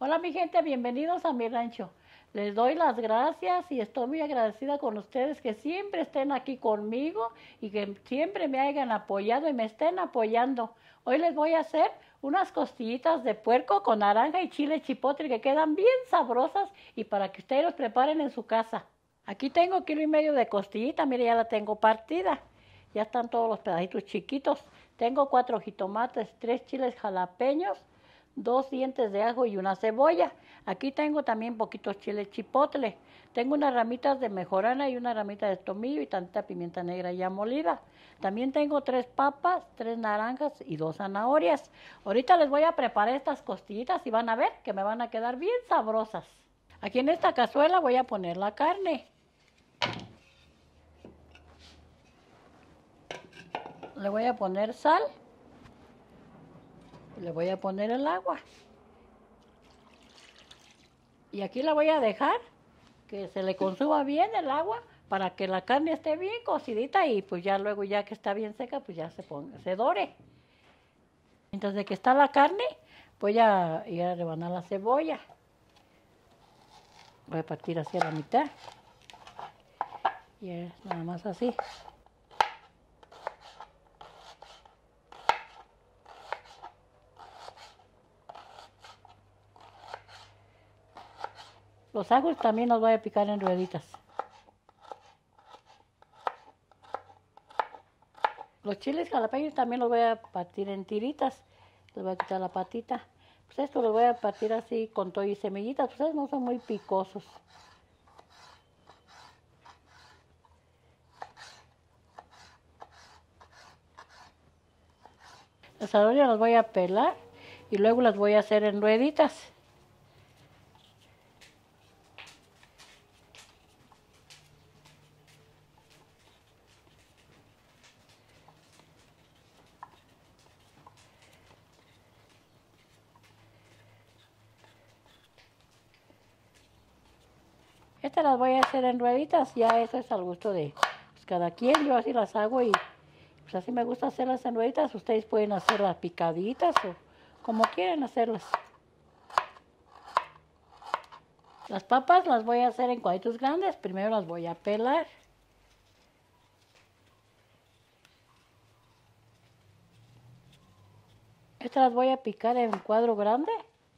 Hola mi gente, bienvenidos a mi rancho. Les doy las gracias y estoy muy agradecida con ustedes que siempre estén aquí conmigo y que siempre me hayan apoyado y me estén apoyando. Hoy les voy a hacer unas costillitas de puerco con naranja y chile chipotle que quedan bien sabrosas y para que ustedes los preparen en su casa. Aquí tengo 1,5 kilos de costillita, mire ya la tengo partida. Ya están todos los pedacitos chiquitos. Tengo 4 jitomates, 3 chiles jalapeños, 2 dientes de ajo y una cebolla. Aquí tengo también poquitos chiles chipotle. Tengo unas ramitas de mejorana y una ramita de tomillo y tanta pimienta negra ya molida. También tengo 3 papas, 3 naranjas y 2 zanahorias. Ahorita les voy a preparar estas costillitas y van a ver que me van a quedar bien sabrosas. Aquí en esta cazuela voy a poner la carne. Le voy a poner sal. Le voy a poner el agua. Y aquí la voy a dejar que se le consuma bien el agua para que la carne esté bien cocidita y pues ya luego ya que está bien seca pues ya se dore. Mientras de que está la carne voy a ir a rebanar la cebolla. Voy a partir hacia la mitad. Y es nada más así. Los ajos también los voy a picar en rueditas. Los chiles jalapeños también los voy a partir en tiritas. Les voy a quitar la patita. Pues esto los voy a partir así con todo y semillitas. Pues no son muy picosos. Las zanahorias las voy a pelar y luego las voy a hacer en rueditas. Estas las voy a hacer en rueditas, ya eso es al gusto de pues, cada quien. Yo así las hago y pues así me gusta hacerlas en rueditas. Ustedes pueden hacerlas picaditas o como quieran hacerlas. Las papas las voy a hacer en cuadritos grandes, primero las voy a pelar. Estas las voy a picar en cuadro grande.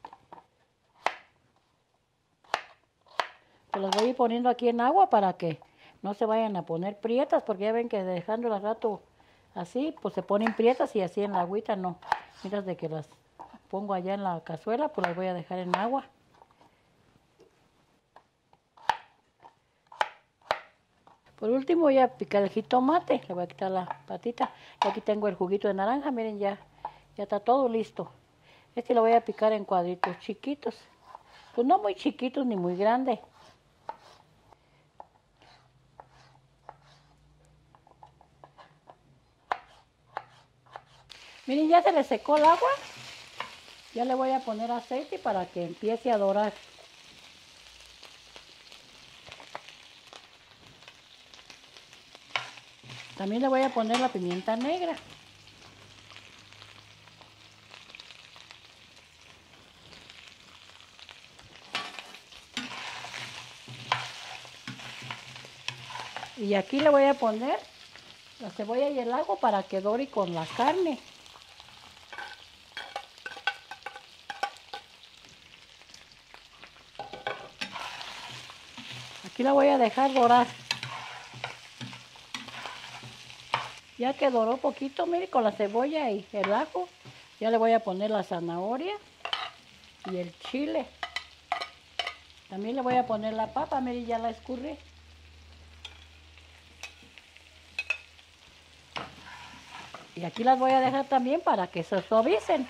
Se las voy a ir poniendo aquí en agua para que no se vayan a poner prietas, porque ya ven que dejándolas rato así, pues se ponen prietas y así en la agüita no. Mientras de que las pongo allá en la cazuela, pues las voy a dejar en agua. Por último voy a picar el jitomate, le voy a quitar la patita. Y aquí tengo el juguito de naranja, miren ya está todo listo. Este lo voy a picar en cuadritos chiquitos, pues no muy chiquitos ni muy grandes. Miren, ya se le secó el agua. Ya le voy a poner aceite para que empiece a dorar. También le voy a poner la pimienta negra. Y aquí le voy a poner la cebolla y el ajo para que dore con la carne. Aquí la voy a dejar dorar. Ya que doró poquito, mire, con la cebolla y el ajo, ya le voy a poner la zanahoria y el chile. También le voy a poner la papa, mire, ya la escurrí. Y aquí las voy a dejar también para que se suavicen.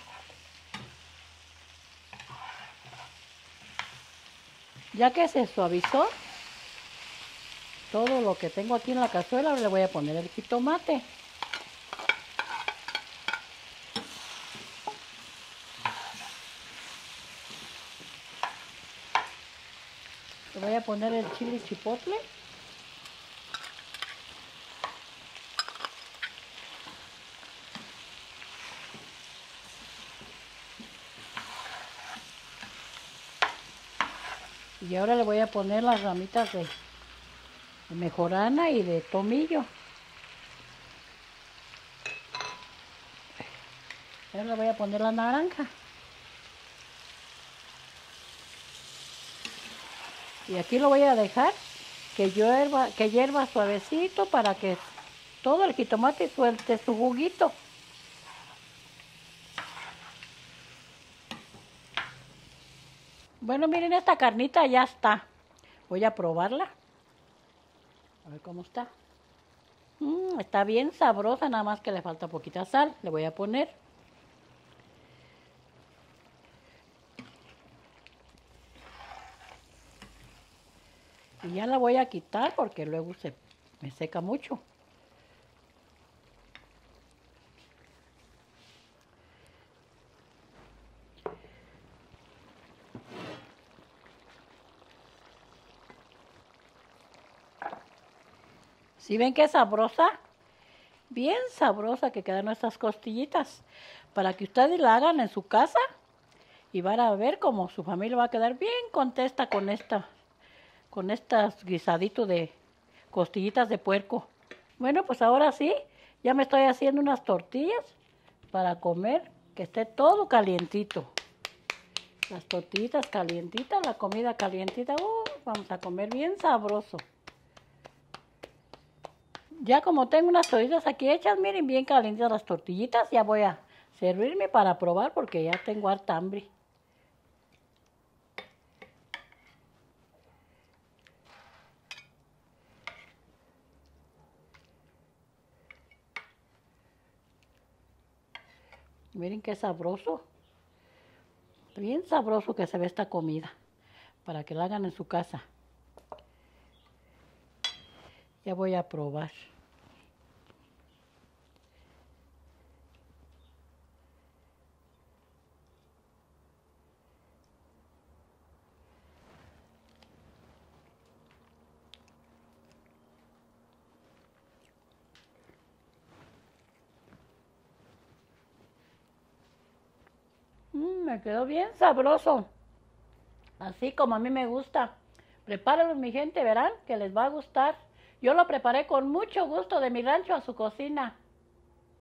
Ya que se suavizó todo lo que tengo aquí en la cazuela, ahora le voy a poner el jitomate. Le voy a poner el chile chipotle. Y ahora le voy a poner las ramitas de mejorana y de tomillo. Ahora le voy a poner la naranja. Y aquí lo voy a dejar que hierva suavecito para que todo el jitomate suelte su juguito. Bueno, miren, esta carnita ya está. Voy a probarla. A ver cómo está. Está bien sabrosa, nada más que le falta poquita sal. Le voy a poner. Y ya la voy a quitar porque luego me seca mucho. ¿Sí ven qué sabrosa? Bien sabrosa que quedan nuestras costillitas. Para que ustedes la hagan en su casa y van a ver cómo su familia va a quedar bien contenta con estas guisaditos de costillitas de puerco. Bueno, pues ahora sí, ya me estoy haciendo unas tortillas para comer, que esté todo calientito. Las tortillitas calientitas, la comida calientita, vamos a comer bien sabroso. Ya como tengo unas tortillas aquí hechas, miren bien calientitas las tortillitas, ya voy a servirme para probar porque ya tengo harta hambre. Miren qué sabroso. Bien sabroso que se ve esta comida. Para que la hagan en su casa. Ya voy a probar. Me quedó bien sabroso. Así como a mí me gusta. Prepárenlo, mi gente, verán que les va a gustar. Yo lo preparé con mucho gusto de mi rancho a su cocina.